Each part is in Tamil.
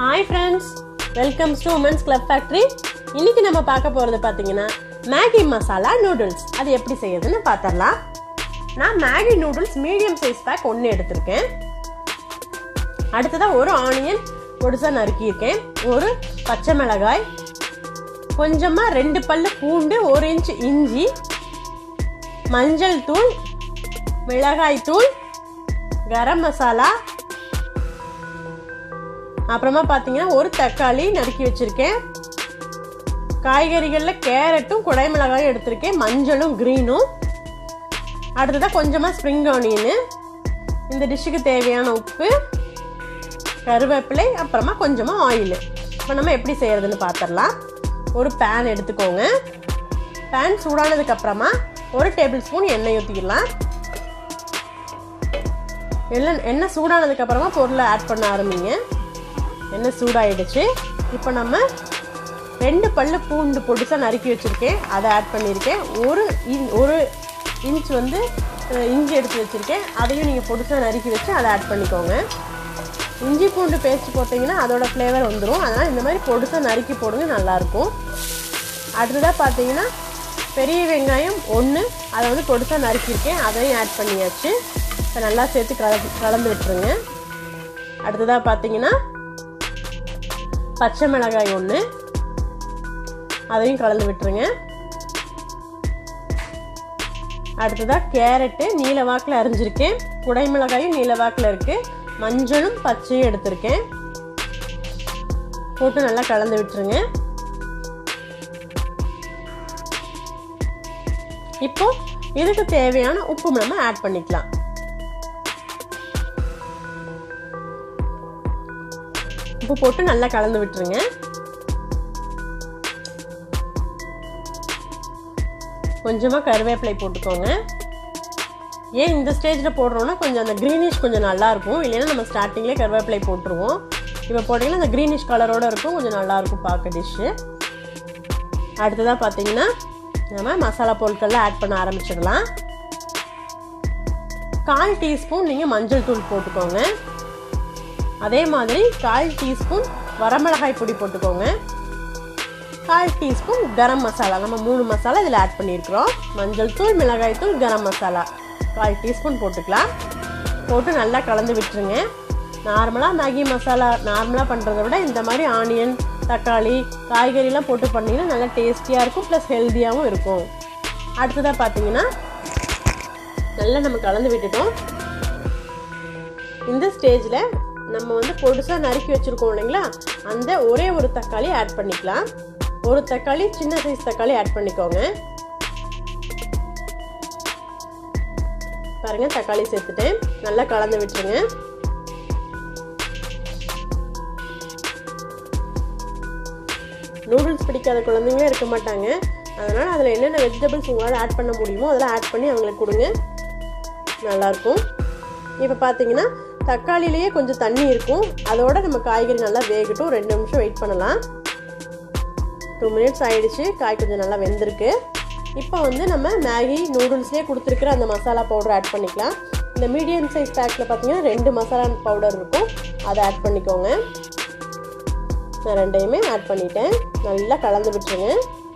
Hi friends, welcome to Women's Club Factory. இன்னைக்கு நம்ம பார்க்க போறது பாத்தீங்கன்னா மேகி மசாலா நூடுல்ஸ். அது எப்படி செய்யறதுன்னு பார்த்தறலாம். நான் Maggi noodles medium size pack 1 எடுத்துர்க்கேன். அடுத்ததா ஒரு ஆனியன் பொடிசா நறுக்கி இருக்கேன். ஒரு பச்சை மிளகாய், கொஞ்சமா 2 பல்லு பூண்டு, 1 இன்ச் இஞ்சி, மஞ்சள் தூள், மிளகாய் தூள், கரம் மசாலா, அப்புறமா பாத்தீங்கன்னா ஒரு தக்காளி நறுக்கி வச்சிருக்கேன். காய்கறிகள்ல கேரட்டும் குடை மிளகாயும் எடுத்திருக்கேன், மஞ்சளும் கிரீனும். அடுத்ததா கொஞ்சமா ஸ்ப்ரிங் ஆனியன், இந்த டிஷ்ஷுக்கு தேவையான உப்பு, கருவேப்பிலை, அப்புறமா கொஞ்சமா ஆயில். இப்போ நம்ம எப்படி செய்யறதுன்னு பார்த்தரலாம். ஒரு பேன் எடுத்துக்கோங்க. பேன் சூடானதுக்கு அப்புறமா 1 டேபிள் ஸ்பூன் எண்ணெய் ஊற்றிக்கலாம். எண்ணெய் சூடானதுக்கு அப்புறமா பொருளை ஆட் பண்ண ஆரம்பிங்க. எண்ணெய் சூடாயிடுச்சு. இப்போ நம்ம 2 பல்லு பூண்டு பொடிசா நறுக்கி வச்சிருக்கேன், அதை ஆட் பண்ணியிருக்கேன். ஒரு இன்ச் வந்து இஞ்சி எடுத்து வச்சிருக்கேன், அதையும் நீங்கள் பொடிசா நறுக்கி வச்சு அதை ஆட் பண்ணிக்கோங்க. இஞ்சி பூண்டு பேஸ்ட் போட்டிங்கன்னா அதோட ஃப்ளேவர் வந்துடும். அதனால் இந்த மாதிரி பொடிசா நறுக்கி போடுங்க, நல்லாயிருக்கும். அடுத்ததாக பார்த்தீங்கன்னா பெரிய வெங்காயம் 1, அதை வந்து பொடிசா நறுக்கியிருக்கேன், அதையும் ஆட் பண்ணியாச்சு. இப்போ நல்லா சேர்த்து கலந்து விட்டுருங்க. அடுத்ததாக பார்த்தீங்கன்னா பச்சை மிளகாய் 1, அதையும் கலந்து விட்டுருங்க. அடுத்ததா கேரட்டு நீல வாக்கில் அரிஞ்சிருக்கேன், குடை மிளகாயும் நீல வாக்கில் இருக்கு, மஞ்சளும் பச்சையும் எடுத்திருக்கேன். போட்டு நல்லா கலந்து விட்டுருங்க. இப்போ இதுக்கு தேவையான உப்பு நம்ம ஆட் பண்ணிக்கலாம். உப்பு போட்டு நல்லா கலந்து விட்டுருங்க. கொஞ்சமா கருவேப்பிலை போட்டுக்கோங்க. ஏன் இந்த ஸ்டேஜில் போடுறோம்னா கொஞ்சம் அந்த க்ரீனிஷ் கொஞ்சம் நல்லா இருக்கும். இல்லைன்னா நம்ம ஸ்டார்டிங்லேயே கருவேப்பிலை போட்டுருவோம். இப்போ போட்டிங்கன்னா அந்த க்ரீனிஷ் கலரோட இருக்கும், கொஞ்சம் நல்லா இருக்கும் பார்க்க டிஷ்ஷு. அடுத்ததாக பார்த்தீங்கன்னா நம்ம மசாலா பொருட்கள்லாம் ஆட் பண்ண ஆரம்பிச்சிடலாம். 1/4 டீஸ்பூன் நீங்கள் மஞ்சள் தூள் போட்டுக்கோங்க. அதே மாதிரி 1/4 டீஸ்பூன் வரமிளகாய் பொடி போட்டுக்கோங்க. 1/4 டீஸ்பூன் கரம் மசாலா, நம்ம 3 மசாலா இதில் ஆட் பண்ணியிருக்கிறோம். மஞ்சள் தூள், மிளகாய் தூள், கரம் மசாலா 1/4 டீஸ்பூன் போட்டுக்கலாம். போட்டு நல்லா கலந்து விட்டுருங்க. நார்மலாக மேகி மசாலா நார்மலாக பண்ணுறத விட இந்த மாதிரி ஆனியன், தக்காளி, காய்கறிலாம் போட்டு பண்ணிங்கன்னா நல்லா டேஸ்டியாக இருக்கும், ப்ளஸ் ஹெல்த்தியாகவும் இருக்கும். அடுத்ததாக பார்த்தீங்கன்னா நல்லா நம்ம கலந்து விட்டுட்டோம். இந்த ஸ்டேஜில் நம்ம வந்து பொடிசா நறுக்கி வச்சிருக்கோம் இல்லைங்களா, அந்த ஒரே ஒரு தக்காளி ஆட் பண்ணிக்கலாம். ஒரு தக்காளி, சின்ன சைஸ் தக்காளி ஆட் பண்ணிக்கோங்க. பாருங்க, தக்காளி சேர்த்துட்டேன். நல்லா கலந்து விட்டுருங்க. நூடுல்ஸ் பிடிக்காத குழந்தைங்களே இருக்க மாட்டாங்க. அதனால அதில் என்னென்ன வெஜிடபிள்ஸ் உங்களால் ஆட் பண்ண முடியுமோ அதெல்லாம் ஆட் பண்ணி அவங்களுக்கு கொடுங்க, நல்லாயிருக்கும். இப்போ பார்த்தீங்கன்னா தக்காளிலேயே கொஞ்சம் தண்ணி இருக்கும், அதோட நம்ம காய்கறி நல்லா வேகட்டும். 2 நிமிஷம் வெயிட் பண்ணலாம். 2 மினிட்ஸ் ஆயிடுச்சு, காய் கொஞ்சம் நல்லா வெந்திருக்கு. இப்போ வந்து நம்ம மேகி நூடுல்ஸ்லேயே கொடுத்துருக்குற அந்த மசாலா பவுடர் ஆட் பண்ணிக்கலாம். இந்த மீடியம் சைஸ் பேக்கில் பார்த்தீங்கன்னா 2 மசாலா பவுடர் இருக்கும், அதை ஆட் பண்ணிக்கோங்க. நான் 2யுமே ஆட் பண்ணிட்டேன். நல்லா கலந்து விட்டுருங்க.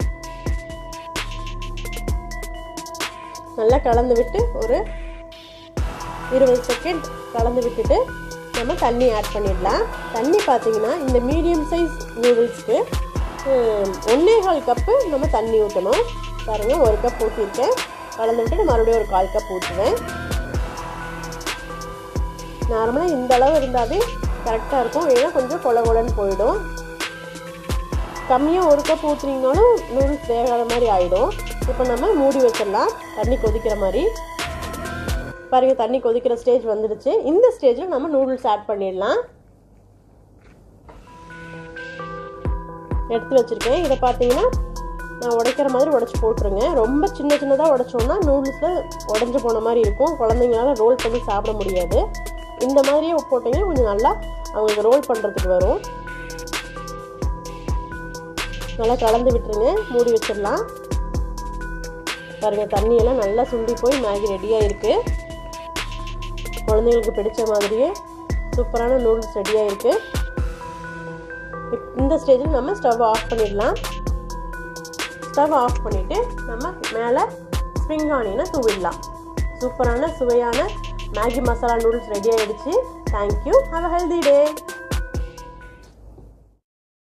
நல்லா கலந்து விட்டு ஒரு 20 செகண்ட் கலந்து விட்டுட்டு நம்ம தண்ணி ஆட் பண்ணிடலாம். தண்ணி பார்த்தீங்கன்னா இந்த மீடியம் சைஸ் நூடுல்ஸ்க்கு 1.25 கப்பு நம்ம தண்ணி ஊற்றணும். பாருங்கள், 1 கப் ஊற்றிருக்கேன். கலந்து விட்டு மறுபடியும் ஒரு 1/4 கப் ஊற்றுவேன். நார்மலாக இந்த அளவு இருந்தாவே கரெக்டாக இருக்கும், ஏன்னா கொஞ்சம் கொலன்னு போயிடும். கம்மியாக 1 கப் ஊற்றுனீங்கனாலும் நூடுல்ஸ் வேகாத மாதிரி ஆகிடும். இப்போ நம்ம மூடி வச்சிடலாம், தண்ணி கொதிக்கிற மாதிரி. பாருங்க, தண்ணி கொதிக்கிற ஸ்டேஜ் வந்துடுச்சு. இந்த ஸ்டேஜில் நம்ம நூடுல்ஸ் ஆட் பண்ணிடலாம். எடுத்து வச்சிருக்கேன். இதை பார்த்தீங்கன்னா நான் உடைக்கிற மாதிரி உடைச்சி போட்டுருங்க. ரொம்ப சின்னதாக உடைச்சோம்னா நூடுல்ஸில் உடஞ்சி போன மாதிரி இருக்கும், குழந்தைங்களால ரோல் பண்ணி சாப்பிட முடியாது. இந்த மாதிரியே போட்டிங்கன்னா கொஞ்சம் நல்லா அவங்களுக்கு ரோல் பண்ணுறதுக்கு வரும். நல்லா கலந்து விட்டுருங்க, மூடி வச்சிடலாம். பாருங்கள், தண்ணியெல்லாம் நல்லா சுண்டி போய் மேகி ரெடியாக இருக்குது. குழந்தைங்களுக்கு பிடிச்ச மாதிரியே சூப்பரான நூடுல்ஸ் ரெடியாக இருக்குது. இந்த ஸ்டேஜில் நம்ம ஸ்டவ் ஆஃப் பண்ணிடலாம். ஸ்டவ் ஆஃப் பண்ணிவிட்டு நம்ம மேலே ஸ்ப்ரிங் ஆனியனை தூவிடலாம். சூப்பரான சுவையான மேகி மசாலா நூடுல்ஸ் ரெடி ஆகிடுச்சு. Thank you. Have a healthy day.